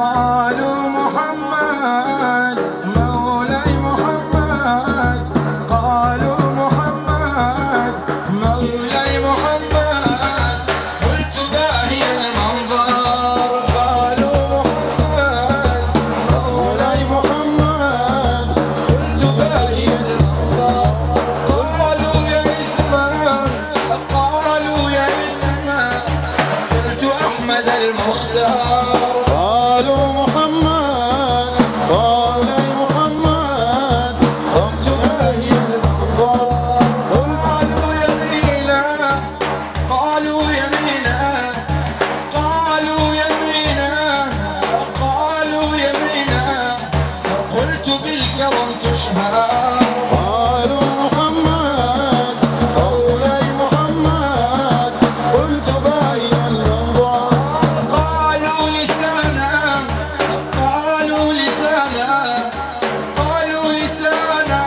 قالوا محمد مولاي محمد، قالوا محمد مولاي محمد، قلت باهي المنظر. قالوا محمد مولاي محمد، قلت باهي المنظر. قالوا يا اسمه، قالوا يا اسمه، قلت أحمد المختار. قالوا محمد مولاي محمد، قلت باهي المنظر. قالوا يمينا، قالوا يمينا، قالوا يمينا، قالوا يمينا، قلت بالكرم تشهر. قالوا محمد مولاي محمد، قلت باهي المنظر. قالوا لسانا، قالوا لسانا، قالوا لسانا،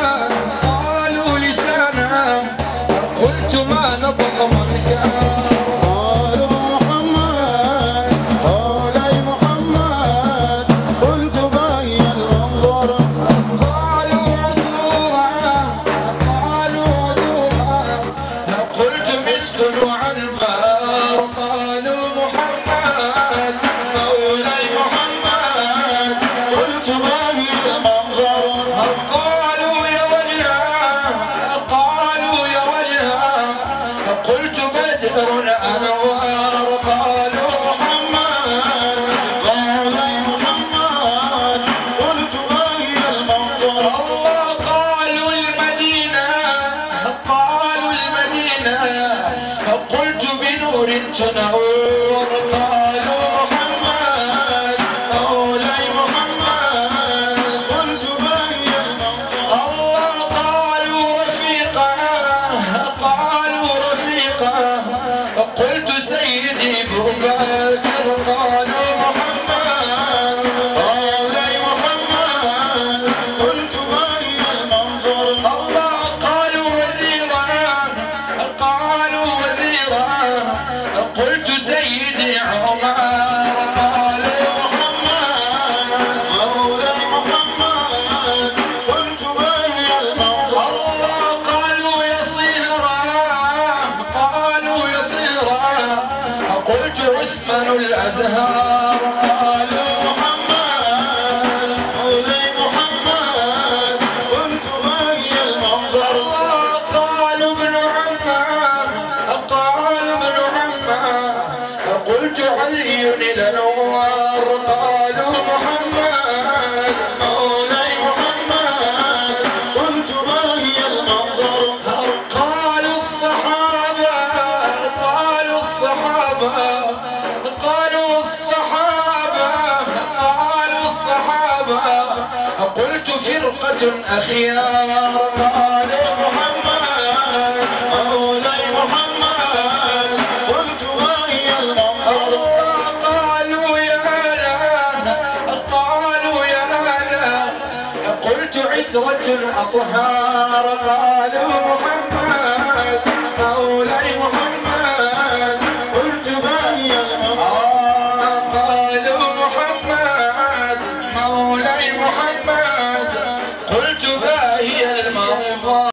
قالوا لسانا، قلت ما نطق من كان. قالوا محمد مولاي محمد، قلت باهي المنظر. قالوا عطورا، قالوا عطورا، قلت مسك وعنبر. قالوا محمد مولاي محمد، قلت باهي المنظر. قالوا يا وجهه، قالوا يا وجهه، قلت بدر انوار. قالوا محمد مولاي محمد، قلت باهي المنظر. الله قالوا المدينه، قالوا المدينه، قلت بنور تنور. قالوا محمد مولاي محمد، قلت باهي المنظر. الله قالوا رفيقه، قالوا رفيقه، قلت سيدي ابو بكر. قالوا محمد مولاي محمد، قلت باهي المنظر. الله قالوا وزيرا، قالوا وزيرا، قلت سيدي عمر. قالوا محمد مولاي محمد، قلت باهي المنظر. الله قالوا يصيرا، قالوا يصيرا، قلت عثمان الازهار. قالوا محمد مولاي محمد، قلت باهي المنظر. الله قالوا ابن عمه، قالوا ابن عمه، قلت علي الانوار. قالوا محمد مولاي محمد، قلت باهي المنظر. قالوا الصحابه، قالوا الصحابه، قالوا الصحابه، قالوا الصحابه، قلت فرقه اخيار. قالوا محمد مولاي محمد، قلت باهي المنظر. قالوا يا هلا، قالوا يا هلا، قلت عترة الأطهار.